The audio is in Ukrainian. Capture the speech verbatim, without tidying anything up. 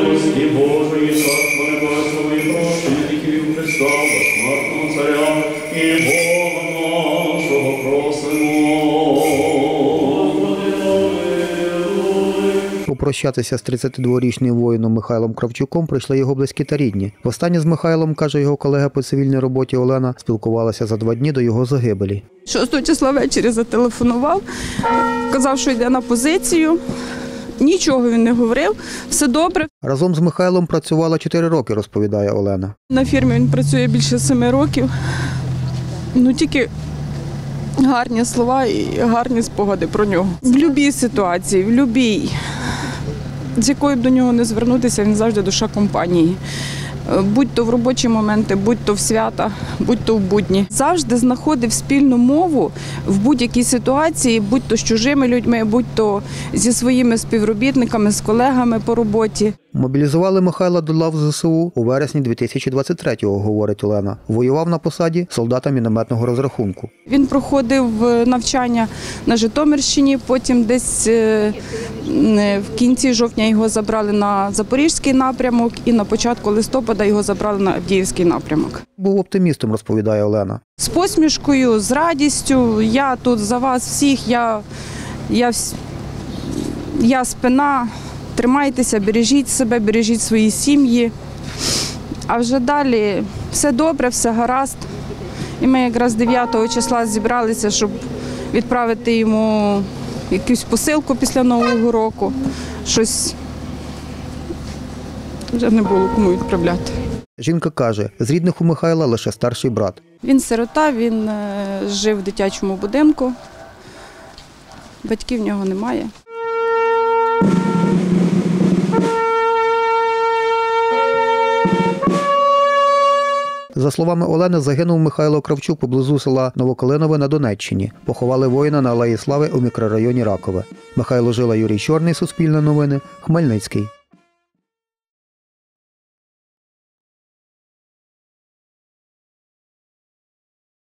милості Божої, царства небесного і прощення гріхів Христа, безсмертного царя і Бога нашого просимо. Попрощатися з тридцятидворічним воїном Михайлом Кравчуком прийшли його близькі та рідні. Востаннє з Михайлом, каже його колега по цивільній роботі Олена, спілкувалася за два дні до його загибелі. шостого числа ввечері зателефонував, казав, що йде на позицію. Нічого він не говорив, все добре. Разом з Михайлом працювала чотири роки, розповідає Олена. На фірмі він працює більше семи років. Ну тільки гарні слова і гарні спогади про нього. В будь-якій ситуації, в будь-якій, з якою б до нього не звернутися, він завжди душа компанії. Будь то в робочі моменти, будь то в свята, будь то в будні. Завжди знаходив спільну мову в будь-якій ситуації, будь то з чужими людьми, будь то зі своїми співробітниками, з колегами по роботі. Мобілізували Михайла до лав зе се у у вересні дві тисячі двадцять третього, говорить Олена. Воював на посаді солдата мінометного розрахунку. Він проходив навчання на Житомирщині, потім десь в кінці жовтня його забрали на Запорізький напрямок і на початку листопада його забрали на Авдіївський напрямок. Був оптимістом, розповідає Олена. З посмішкою, з радістю, я тут за вас всіх, я, я, я спина, тримайтеся, бережіть себе, бережіть свої сім'ї. А вже далі все добре, все гаразд. І ми якраз дев'ятого числа зібралися, щоб відправити йому якусь посилку після Нового року. Щось вже не було кому відправляти. Жінка каже, з рідних у Михайла лише старший брат. Він сирота, він жив в дитячому будинку. Батьків в нього немає. За словами Олени, загинув Михайло Кравчук поблизу села Новокалинове на Донеччині. Поховали воїна на Алеї Слави у мікрорайоні Ракове. Михайло Жила, Юрій Чорний, Суспільне новини, Хмельницький.